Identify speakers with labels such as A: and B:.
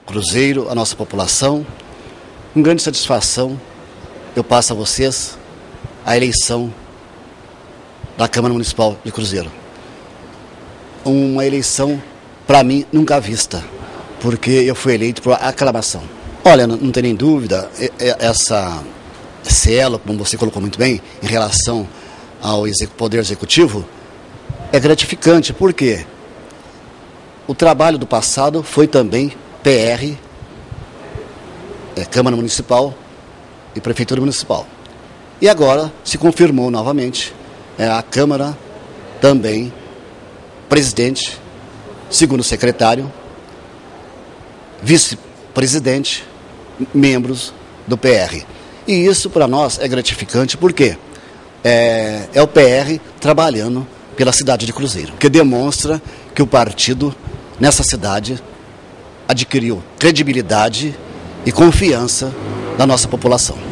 A: Cruzeiro, a nossa população. Com grande satisfação, eu passo a vocês a eleição da Câmara Municipal de Cruzeiro. Uma eleição, para mim, nunca vista, porque eu fui eleito por aclamação. Olha, não tem nem dúvida, esse elo, como você colocou muito bem, em relação ao Poder Executivo, é gratificante, porque o trabalho do passado foi também PR, Câmara Municipal e Prefeitura Municipal. E agora se confirmou novamente a Câmara também, presidente, segundo secretário, vice-presidente, membros do PR. E isso para nós é gratificante porque é o PR trabalhando pela cidade de Cruzeiro, que demonstra que o partido nessa cidade adquiriu credibilidade e confiança da nossa população.